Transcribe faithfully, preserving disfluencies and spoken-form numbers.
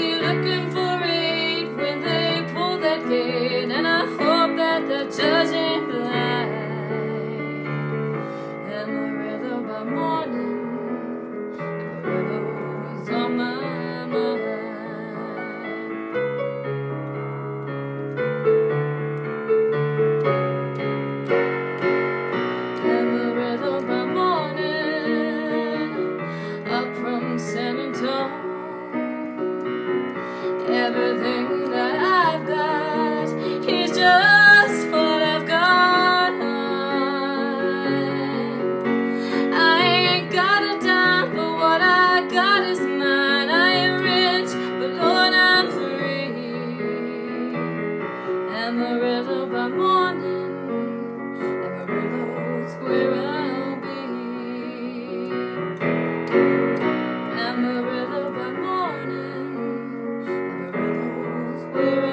be looking for it when they pull that gate, and I hope that the judge ain't blind. Amarillo by morning, Amarillo's on my mind. Amarillo by morning, up from San Antonio. Everything that I've got is just what I've got. I ain't got a dime, but what I got is mine. I ain't rich, but Lord, I'm free. Amarillo by morning, Amarillo's where I'll be. Amarillo by morning, where